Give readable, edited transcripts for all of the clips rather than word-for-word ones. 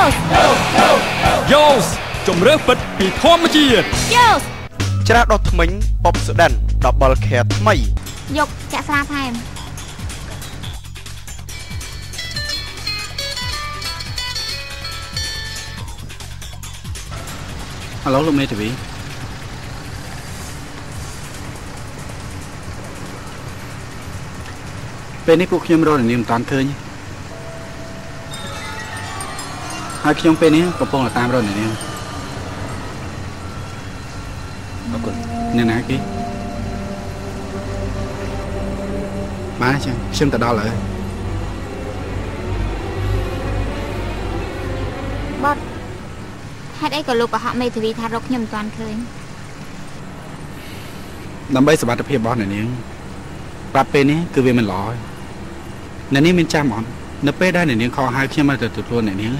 Yos ជំរឿពិតពីធម្មជាតិ Yos ច្រាសដុសធ្មេញបបស្ដានDouble Care ថ្មីយកចាក់ស្រាថែមហៅលោកមេធាវីពេលនេះពួកខ្ញុំរកនាងមិនតាន់ឃើញហើយខ្ញុំពេលនេះកំពុងតែតាមរកនាងអរគុណអ្នកណាគេបានចឹងខ្ញុំទៅដល់ហើយបត់ហេតុអីក៏លោកកុហកមេធាវីថារកខ្ញុំមិនតាន់ឃើញដើម្បីសុវត្ថិភាពរបស់អ្នកនាងប្រាប់ពេលនេះគឺវាមិនល្អអ្នកនាងមានចាំអត់នៅពេលដែលអ្នកនាងខកហៅខ្ញុំមកទៅទទួលអ្នកនាង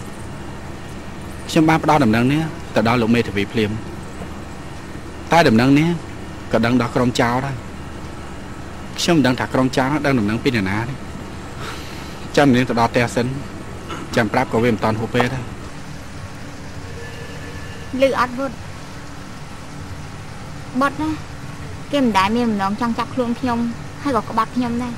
ខ្ញុំបានផ្ដល់ដំណឹងនេះទៅដល់លោកមេធាវីភ្លាមតែដំណឹងនេះក៏ដឹងដល់ក្រុមចៅដែរខ្ញុំមិនដឹងថាក្រុមចៅដឹងដំណឹងពីអ្នកណាទេចាំនាងទៅដល់ផ្ទះសិនចាំប្រាប់ក៏វាមិនតាន់ហួសពេលដែរលឺអត់វុតបត់ណាគេមិនដែលមានបំណងចង់ចាប់ខ្លួនខ្ញុំហើយក៏ក្បត់ខ្ញុំដែរ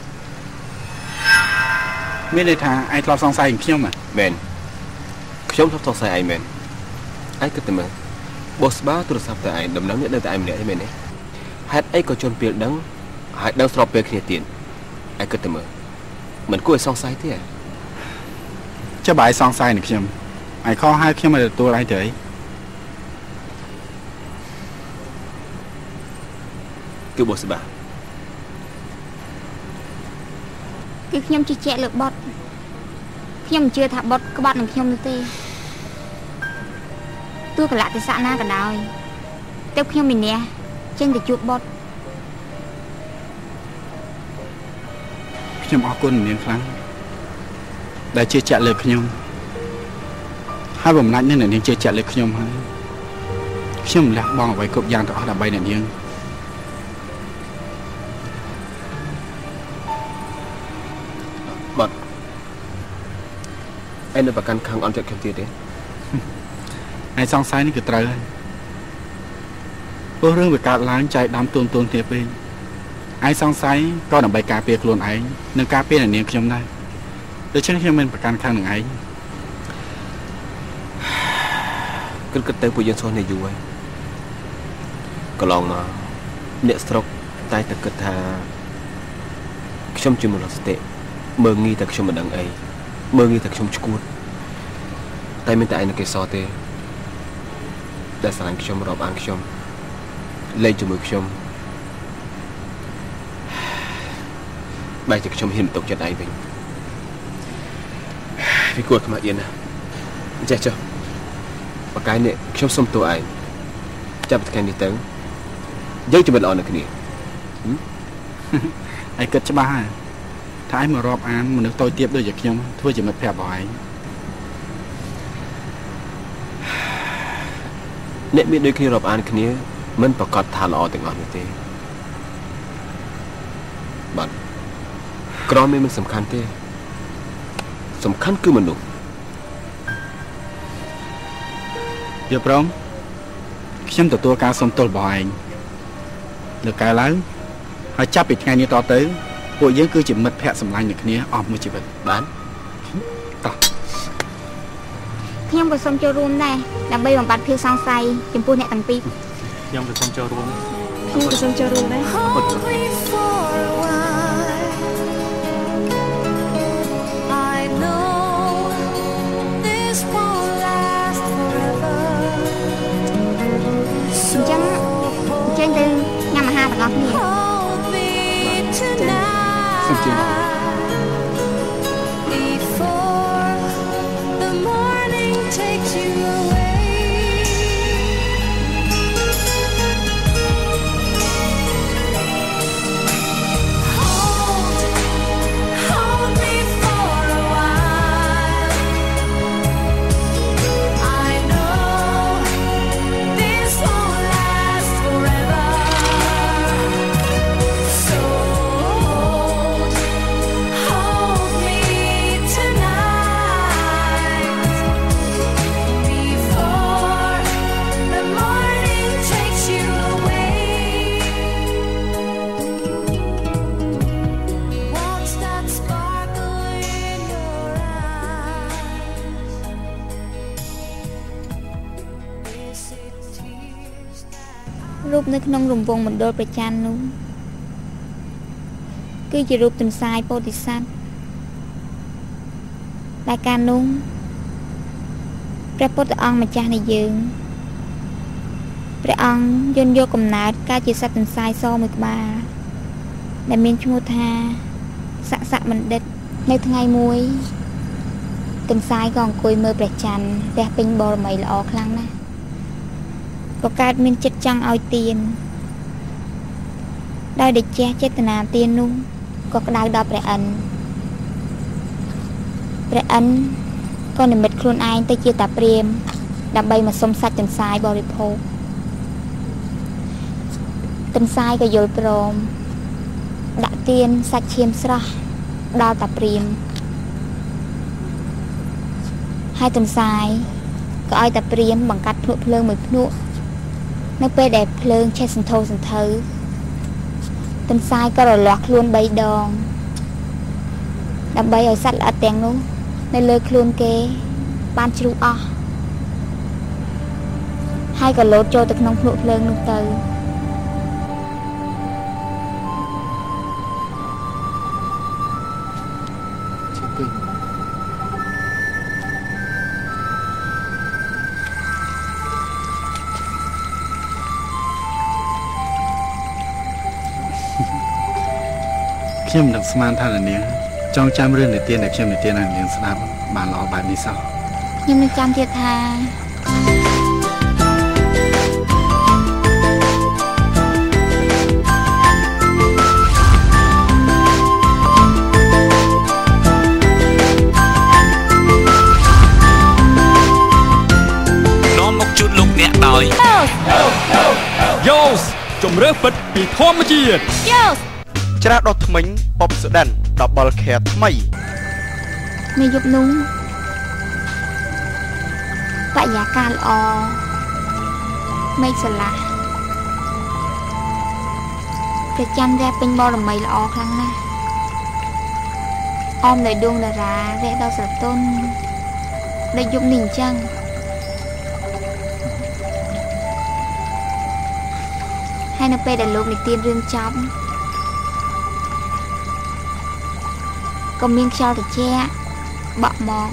មានន័យថាឯងធ្លាប់សង្ស័យខ្ញុំហ៎មែនខ្ញុំធ្លាប់សង្ស័យឯងមែនឯងគិតទៅមើលបោះស្បាទូរស័ព្ទទៅឯងដំណឹងនេះនៅតែឯងម្នាក់ទេមែនទេហេតុអីក៏ជន់ពេលដឹងហើយដឹងស្របពេលគ្នាទៀតឯងគិតទៅមើលមិនគួរឲ្យសង្ស័យទេចាំបើឯងសង្ស័យនឹងខ្ញុំឯងខកហៅខ្ញុំមកទទួលឯងទៅអីគឺបោះស្បាគឺខ្ញុំជឿជាក់លើបត់ខ្ញុំមិនជឿថាបត់ក្បត់នឹងខ្ញុំនោះទេទោះកលៈទេសៈណាក៏ដោយទើបខ្ញុំមានះចេញទៅជួបបត់ខ្ញុំអរគុណនាងខ្លាំងដែលជឿជាក់លើខ្ញុំហើយបំណាច់នឹងអ្នកនាងជឿជាក់លើខ្ញុំហើយខ្ញុំលះបង់អ្វីគ្រប់យ៉ាងទាំងអស់ដើម្បីអ្នកនាងបាត់ឯងនៅប្រកាន់ខាងអន់ចិត្តខ្ញុំទៀតទេឯងសង្ស័យនេះគឺត្រូវហើយព្រោះរឿងវាកើតឡើងចៃដន្យទូនគ្នាពេកឯងសង្ស័យក៏ដើម្បីការពារខ្លួនឯងនិងការពារអ្នកនាងខ្ញុំដែរដូច្នេះខ្ញុំមិនប្រកាន់ខាងនឹងឯងគិតទៅពួកយើងសោះនេះយូរហើយកន្លងមកអ្នកស្រុកតែតែគិតថាខ្ញុំជាមនុស្សស្តិមើងងាយតែខ្ញុំមិនដឹងអីមើងងាយតែខ្ញុំឈួតតែមានតែឯងនៅគេសទេដែលស្រឡាញ់ខ្ញុំរាប់អានខ្ញុំលេងជាមួយខ្ញុំបែរជាខ្ញុំហ៊ានបន្ទុកចិត្តឯងវិញវាគួរខ្មាស់អៀនណាចេះចុះបកាយនេះខ្ញុំសុំតួឯងចាប់ពីថ្ងៃនេះទៅយើងជាមិត្តល្អនឹងគ្នាឯងគិតច្បាស់ហើយថាឯងមករាប់អានមនុស្សតូចទាបដូចជាខ្ញុំធ្វើជាមិត្តភក្តិរបស់ឯងអ្នកមានដូចគ្នារាប់អានគ្នាមិនប្រកាសថាល្អទាំងអស់នោះទេបាទក្រមមិនសំខាន់ទេសំខាន់គឺមនុស្សយកព្រមខ្ញុំទទួលការសុំទោសរបស់ឯងលើកែឡើងហើយចាប់ពីថ្ងៃនេះតទៅពួកយើងគឺជាមិត្តភក្តិសម្លាញ់នឹងគ្នាអស់មួយជីវិតបានតោះខ្ញុំក៏សូមចូលរួមដែរដើម្បីបំបត្តិភាពសង្ស័យចំពោះអ្នកទាំងពីរខ្ញុំក៏សូមចូលរួមខ្ញុំក៏សូមចូលរួមដែរចេញទៅញ៉ាំអាហារទាំងអស់គ្នាសូមជឿនៅក្នុងរង្វង់មណ្ឌលប្រច័ណ្ឌនោះគឺជារូបទន្សាយពោធិសត្វដែលកាលនោះព្រះពុទ្ធអង្គម្ចាស់នៃយើងព្រះអង្គយន់យកកំណើតកើតជាសត្វទន្សាយសមួយក្បាលដែលមានឈ្មោះថាសក្សៈបណ្ឌិតនៅថ្ងៃមួយទន្សាយក៏អង្គុយមើលព្រះច័ន្ទទះពេញបរមីល្អខ្លាំងណាស់ក៏កើតមានចិត្តចង់ឲ្យទានដោយតែចេះចេតនាទាននោះក៏ក្តៅដល់ព្រះអិនក៏និមិត្តខ្លួនឯងទៅជាតាព្រាហ្មណ៍ដើម្បីមកសុំសាច់ទន្សាយបរិភោគទន្សាយក៏យល់ព្រមដាក់ទានសាច់ឈាមស្រស់ដល់តាព្រាហ្មណ៍ហើយទន្សាយក៏ឲ្យតាព្រាហ្មណ៍បង្កាត់ភ្នក់ភ្លើងមួយភ្នក់នៅពេលដែលភ្លើងឆេះសន្ធោសន្ធៅទន្សាយក៏រលាស់ខ្លួន3ដងដើម្បីឲ្យសត្វល្អិតទាំងនោះនៅលើខ្លួនគេបានជ្រុះអស់ហើយក៏លោតចូលទៅក្នុងភ្នក់ភ្លើងនោះទៅខ្ញុំនឹងស្មានថានាងចង់ចាំរឿងនិទានដែលខ្ញុំនិទានឲ្យនាងស្ដាប់បានល្អបែបនេះសោះខ្ញុំនឹងចាំទៀតថានាំមកជូនលោកអ្នកដោយYoast ជំរឿពិតពីធម្មជាតិ Yoast ច្រាសដុសធ្មេញ Popsodent Double Care ថ្មីនៅយប់នោះបរិយាកាសល្អមេឃស្រឡះព្រះច័ន្ទរះពេញបរមីល្អខ្លាំងណាស់អមដោយដួងតារារះដល់ស្រទន់ដូចយប់នេះអញ្ចឹងហើយនៅពេលដែលលោកនិទានរឿងចប់ក៏មានខ្យល់ត្រជាក់បក់មក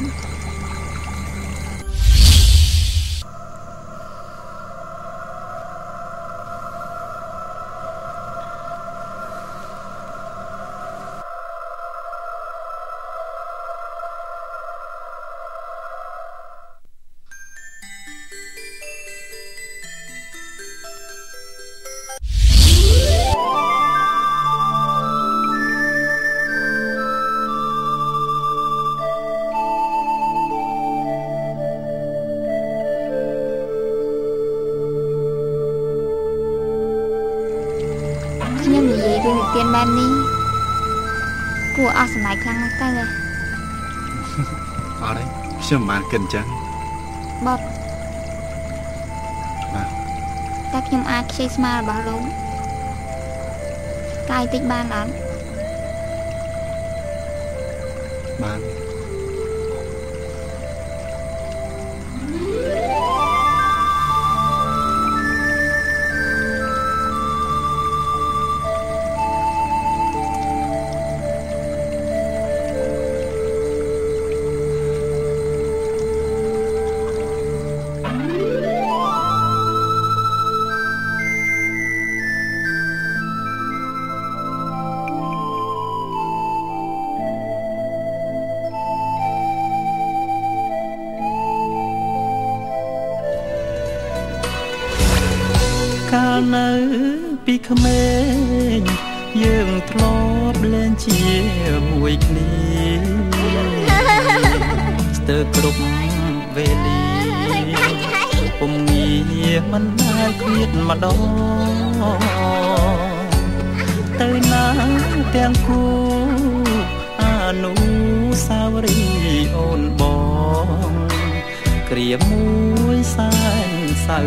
ទៀនបែបនេះគួរអស់សម្លាញ់ខ្លាំងណាស់ទៅអត់ទេខ្ញុំមិនបានគិតអញ្ចឹងបត់តែខ្ញុំអាចខ្ចីស្មារបស់លោកកាយតិចបានអត់បានកាលនៅពីក្មេងយើងធ្លាប់លេងជាមួយគ្នាស្ទើរគ្រប់វេលាពុំងារមិនដែលឃ្លាតម្ដងទៅណាទាំងគូអនុស្សាវរីយ៍អូនបងក្រៀមមួយសែនសៅ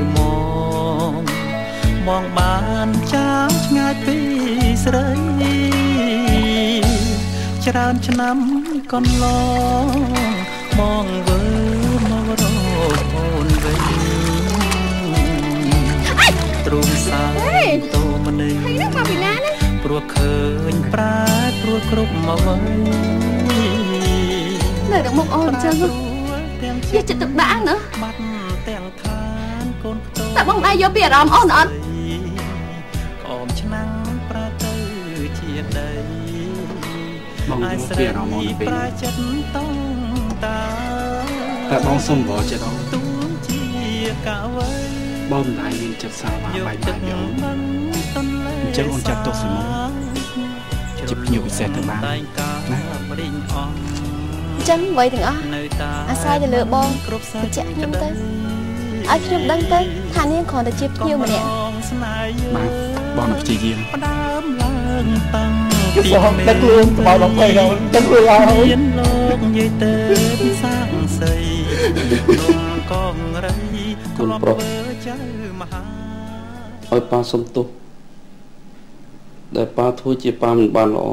មងបានចាំឆ្ងាយពីស្រីច្រើនឆ្នាំកន្លងបងវើមករកអូនវិញទ្រូងសាតូមនីមកពីណាណាព្រោះឃើញប្រាព្រោះគ្រប់មកវិញនៅដល់មកអូនចឹងជាចិត្តទឹកដាក់ណាបាត់ទាំងឋានកូនផ្ទោតែបងដែរយកពីអារម្មណ៍អូនអត់កុំឆ្នាំងប្រទៅជាដីបងយកពីអារម្មណ៍អូនពេលចិត្តតងតែបងសុំវល់ចិត្តអូនទូជាកៅវៃបងមិនដែរមានចិត្តសាវាបាយបាយពីអូនអញ្ចឹងអូនចាត់ទុកសិមកជាភ្ញៀវពិសេសទៅបានណាអញ្ចឹងអ្វីទាំងអស់អាស្រ័យទៅលើបងបញ្ជាក់ខ្ញុំទៅឲ្យខ្ញុំដឹងទៅថានាងគ្រាន់តែជាភ្ញៀវម្នាក់បាទបងនឹងព្យាយាមផ្ដើមឡើងតាំងពីដឹកខ្លួនបោដល់ពេលដឹកខ្លួនឲ្យមានលោកនិយាយទៅសាងសីក្នុងកងរៃគុណប្រុសចៅមហាឲ្យប៉ាសុំទោសដែលប៉ាធ្វើជាប៉ាមិនបានល្អ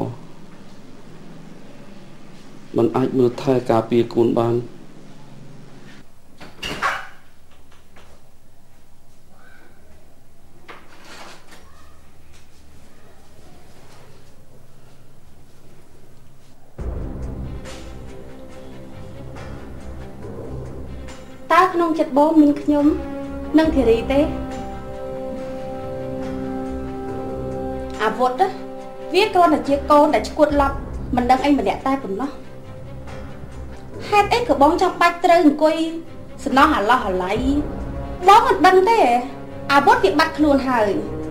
มันអាចមើលថែការពារកូនបានតើក្នុងចិត្តបងមានខ្ញុំនិងធីរីទេអាវុធវាគ្រាន់តែជាកូនដែលឈួតឡប់មិនដឹងអីម្នាក់តែប៉ុណ្ណោះហេតុអីក៏បងចង់បាច់ត្រូវអង្គុយសំណោះអាឡោះអាឡៃបងមិនដឹងទេអាវុធវាបាត់ខ្លួនហើយ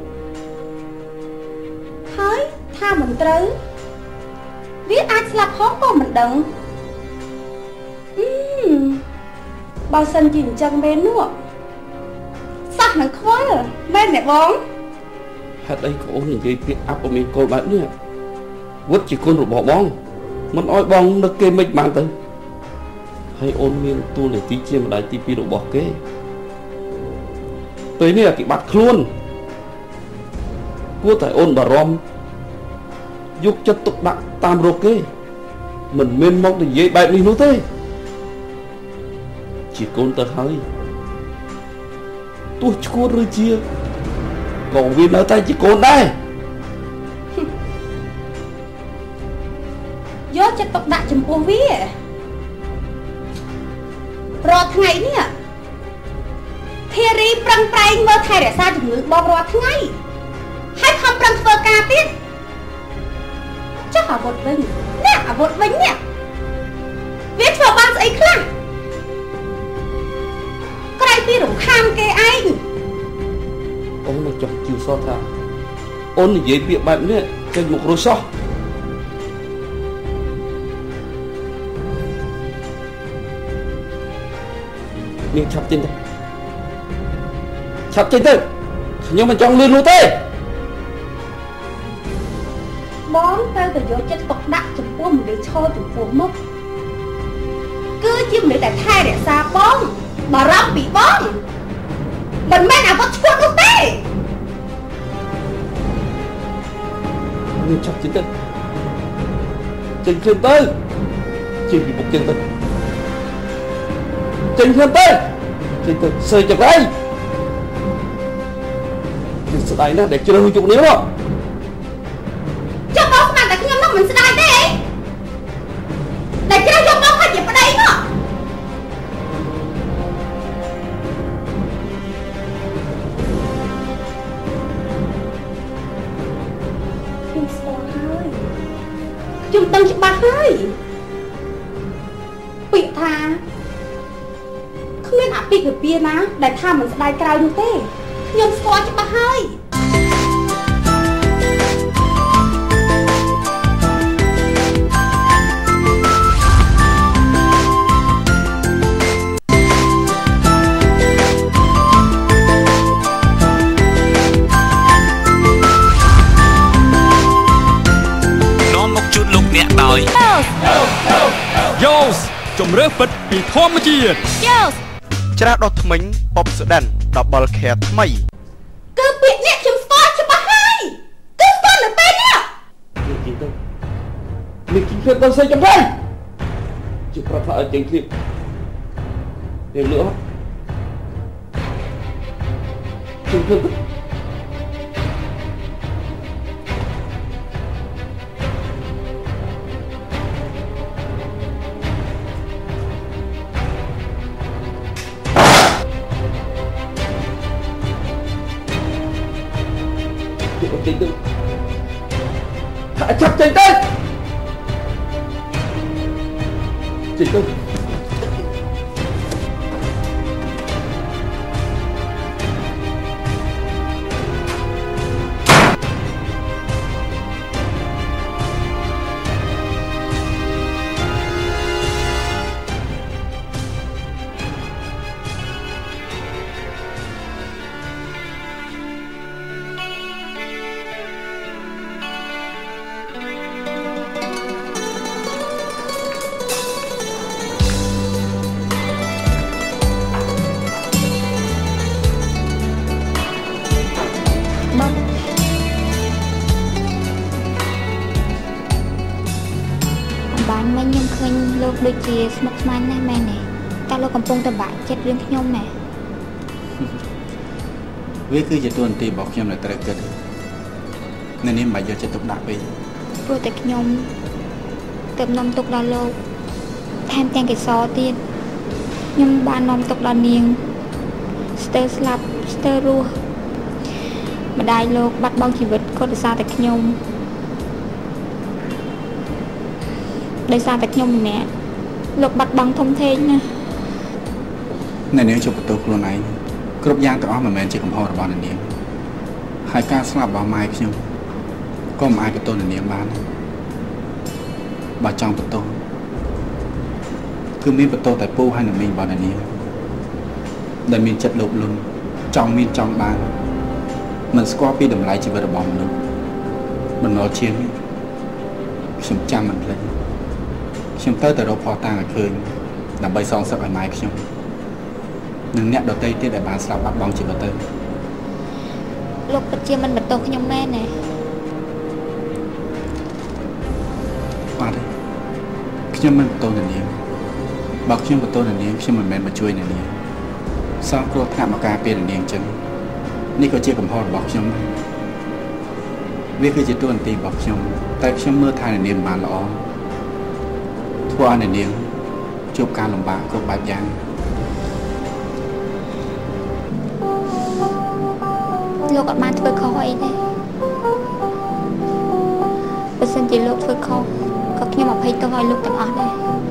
ថាមិនត្រូវវាអាចស្លាប់ផងក៏មិនដឹងបើសិនជាអញ្ចឹងមែននោះសោះនឹងខ្វល់មែនទេបងហេតុអីក៏អូននិយាយពាក្យអាប់អមីកូនបែបនេះវុតជាគុណរបស់បងមិនអោយបងនឹកគេមិនបានទៅហើយអូនមានទូនាទីជាម្ដាយទី2របស់គេពេលនេះគេបាត់ខ្លួនគួរតែអូនបារម្ភយកចិត្តទុកដាក់តាមរកគេមិនមែនមកនិយាយបែបនេះនោះទេជាកូនទៅហើយទោះឈួតឬជាក៏វានៅតែជាកូនដែរយកចិត្តទុកដាក់ចំពោះវារាល់ថ្ងៃនេះធារីប្រឹងប្រែងមើលថែរក្សាជំងឺបងរាល់ថ្ងៃហើយខំប្រឹងធ្វើការទៀតចុះអាវុធវិញនេះអាវុធវិញនេះវាធ្វើបានស្អីខ្លះក្រៅពីរំខានគេឯងអូនមកចង់ជឿសោះថាអូននិយាយពាក្យបែបនេះចេញមករស់សោះនាងឆាប់ចេញទៅឆាប់ចេញទៅខ្ញុំមិនចង់លឿននោះទេបងត្រូវតែយកចិត្តទុកដាក់ចំពោះមនុស្សឈរចំពោះមុខគឺជាមនុស្សដែលថែរក្សាបងបារម្ភពីបងមិនមែនអាវុធឈួតនោះទេនាងឆាប់ចេញទៅចេញខ្លួនទៅចេញពីមុខចេញទៅចេញខ្លួនទៅចេញទៅសើចចង្រៃគឺស្ដាយណាស់ដែលជ្រើសយកនេះមកចុះបងស្មានតែខ្ញុំនោះមិនស្ដាយទេដែលជ្រើសយកបងគាត់ជាប្តីមកខ្ញុំស្គាល់ហើយខ្ញុំដឹងច្បាស់ហើយពាក្យថាគ្មានអភិភិពាណាដែលថាមិនស្ដាយក្រៅនោះទេខ្ញុំស្គាល់ច្បាស់ហើយនាំមកជូនលោកអ្នកដោយ Yoast ជំរឿពិតពីធម្មជាតិ Yoast ច្រាសដុសធ្មេញ Popsodent Double Care ថ្មីគឺពាក្យនេះខ្ញុំស្គាល់ច្បាស់ហើយគឺស្គាល់នៅពេលនេះមានគីខ្លួនដល់សេចចំហើយជាប្រាប់ថាឲ្យចេញគ្លៀបពេលលក់ចេញខ្លួនចេញទៅចេញទៅដូចជាស្មុគស្មាញណាស់មែនទេតើលោកកំពុងតែបាក់ចិត្តរឿងខ្ញុំណាវាគឺជាតួនាទីរបស់ខ្ញុំដែលត្រូវគិតនៅនេះមិនយកចិត្តទុកដាក់ពេកព្រោះតែខ្ញុំទៅនាំទុកដល់លោកថែមទាំងកេសរទៀតខ្ញុំបាននាំទុកដល់នាងស្ទើរស្លាប់ស្ទើររស់ម្ដាយលោកបាត់បង់ជីវិតក៏ដោយសារតែខ្ញុំដោយសារតែខ្ញុំម្នាក់លោកបាត់បង់ធំធេងណាអ្នកនាងជួបបន្ទោសខ្លួនឯងគ្រប់យ៉ាងទាំងអស់មិនមែនជាកំហុសរបស់អ្នកនាងហើយការស្លាប់របស់ម៉ែខ្ញុំក៏មិនអាចបន្ទោសអ្នកនាងបានបើចង់បន្ទោសគឺមានបន្ទោសតែពូហើយនិងមីងរបស់អ្នកនាងដែលមានចិត្តលោភលន់ចង់មានចង់បានមិនស្គាល់ពីតម្លៃជីវិតរបស់មនុស្សបន្ទាប់ជាងខ្ញុំចាំមិនភ្លេចខ្ញុំទៅរកផោះតាំងឲ្យឃើញដើម្បីសងសឹកឲ្យម៉ែខ្ញុំនិងអ្នកដទៃទៀតដែលបានស្លាប់បាត់បង់ជីវិតទៅលោកពិតជាមិនបន្ទោសខ្ញុំមែនទេអត់ទេខ្ញុំមិនបន្ទោសអ្នកនាងបើខ្ញុំបន្ទោសអ្នកនាងខ្ញុំមិនមែនមកជួយអ្នកនាងសងគ្រោះថ្នាក់មកការពារអ្នកនាងចឹងនេះក៏ជាកំហុសរបស់ខ្ញុំវាគឺជាតួនាទីរបស់ខ្ញុំតែខ្ញុំមើលថែអ្នកនាងបានល្អធ្វើឲ្យអ្នកនាងជួបការលំបាកគ្រប់បែបយ៉ាងលោកអត់បានធ្វើខុសអីទេបើសិនជាលោកធ្វើខុសក៏ខ្ញុំអភ័យទោសឲ្យលោកទាំងអស់ដែរ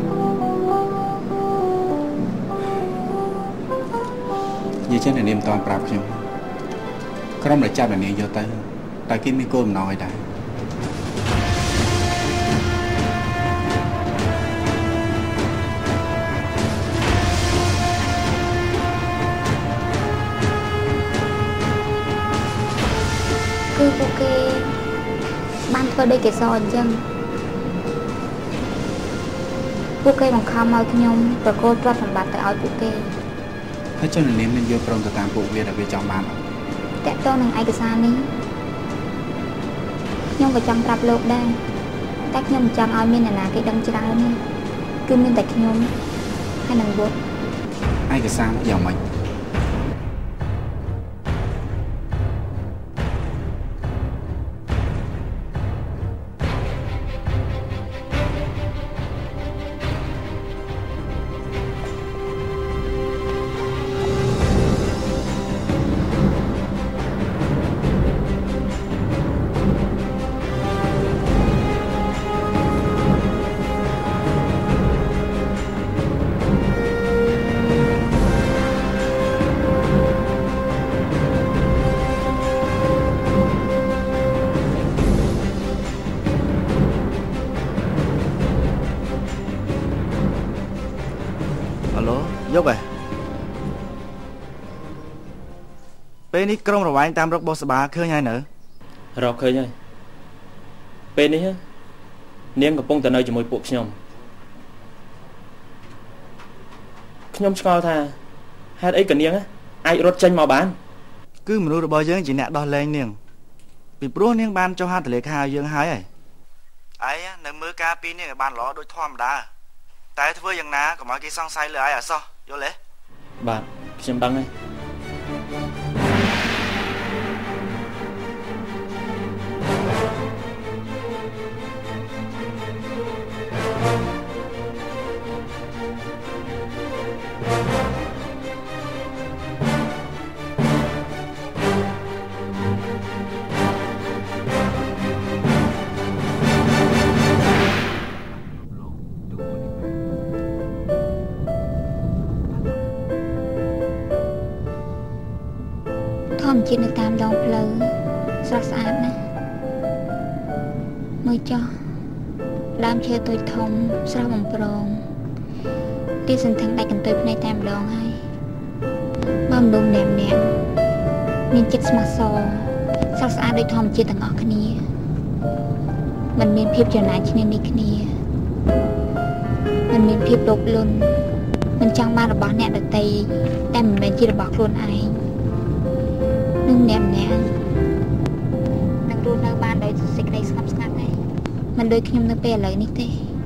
និយាយចឹងអ្នកនាងមិនតន់ប្រាប់ខ្ញុំក្រុមដែលចាប់អ្នកនាងយកទៅតែគេមានគោលបំណងអីដែរគឺពួកគេបានធ្វើដូចកេសរអញ្ចឹងពួកគេបង្ខំឲ្យខ្ញុំប្រកួតទ្រព្យសម្បត្តិទៅឲ្យពួកគេហើយចុះអ្នកនាងមានយកព្រមទៅតាមពួកវាដែលវាចង់បានអត់តើតើនឹងឯកសារនេះខ្ញុំក៏ចង់ប្រាប់លោកដែរតែខ្ញុំមិនចង់ឲ្យមានអ្នកណាគេដឹងច្រើនទេគឺមានតែខ្ញុំហើយនឹងវុតឯកសារនោះយ៉ាងម៉េចយកឯងពេលនេះក្រុមរវែងតាមរកបោះសបាឃើញហើយនៅរកឃើញហើយពេលនេះនាងកំពុងតែនៅជាមួយពួកខ្ញុំឆ្ងល់ថាហេតុអីក៏នាងអាចរត់ចេញមកបានគឺមនុស្សរបស់យើងជាអ្នកដោះលែងនាងពីព្រោះនាងបានចុះហត្ថលេខាឲ្យយើងហើយឯងនៅមើលការពីនាងឲ្យបានល្អដូចធម្មតាតែធ្វើយ៉ាងណាកុំឲ្យគេសង្ស័យលើឯងអសោះយល់ទេបាទខ្ញុំដឹងហើយជាតិនៅតាមដងផ្លូវស្រស់ស្អាតណាស់មើលចុះដើមឈើតូចធំស្រស់បំព្រងទីសន្ធឹងដាច់កន្ទុយភ្នែកតែម្ដងហើយបើមនុស្សម្នាក់មានចិត្តស្មោះសរស្រស់ស្អាតដូចធម្មជាតិទាំងអស់គ្នាมันមានភាពចំណាយឈ្នានីសគ្នាมันមានភាពលោភលន់มันចង់បានរបស់អ្នកដទៃតែមិនមែនជារបស់ខ្លួនឯងនឹងអ្នកនឹងរស់នៅបានដោយសេចក្តីស្ងប់ស្ងាត់ដែរមិនដូចខ្ញុំនៅពេលឥឡូវនេះទេ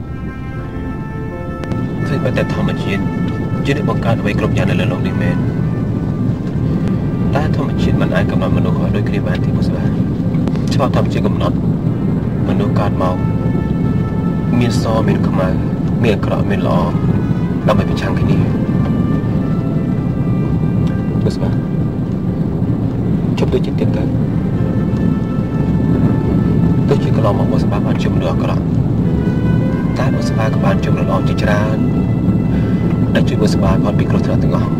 ឃើញតែធម្មជាតិជាអ្នកបង្កើតអ្វីគ្រប់យ៉ាងនៅលើโลกនេះមែនតែធម្មជាតិមិនអាចកំណត់មនុស្សឲ្យដូចគ្នាបានទេបុស្បាច្បាប់ធម្មជាតិកំណត់មនុស្សកើតមកមានសមានខ្មៅមានអាក្រក់មានល្អដើម្បីប្រឆាំងគ្នាបុស្បាជប់ដូចជាទៀតទៅដូចជាកន្លងមកបុស្បាបានជុំមនុស្សអាក្រក់តែបុស្បាក៏បានជុំមនុស្សល្អជាច្រើនដែលជួយបុស្បាផុតពីគ្រោះថ្នាក់ទាំងអស់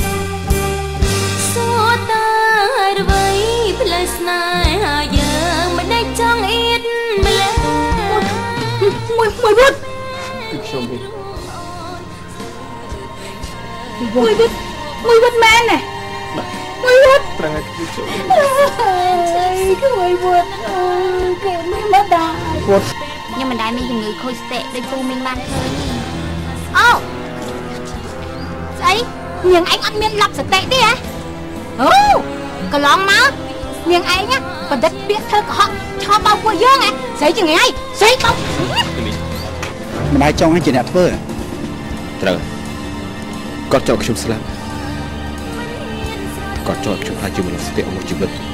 សូតារវៃផ្លែស្នេហាយើងមិនដេចចង់អៀតម្លេះមួយវត្តគឺខ្ញុំវិញមួយវត្តមែនណាមួយវត្តប្រហែលគឺខ្ញុំមួយវត្តគេមិនមកដែរវត្តខ្ញុំមិនដែលមានជំងឺខូចស្ទែកដូចពូមីងបានឃើញអូស្អីនាងឯងអត់មានឡប់ស្ទែកទេហ៎អូកន្លងមកនាងឯងបណ្ឌិតពាក្យធ្វើកុហកឆោបបោកពួកយើងហ៎ស្អីជាថ្ងៃស្អីបោកមិនដែលចង់ឲ្យជាអ្នកធ្វើត្រូវគាត់ចោទខ្ញុំស្លាប់គាត់ចោទខ្ញុំថាជាមនុស្សស្ទាក់មួយជីវិត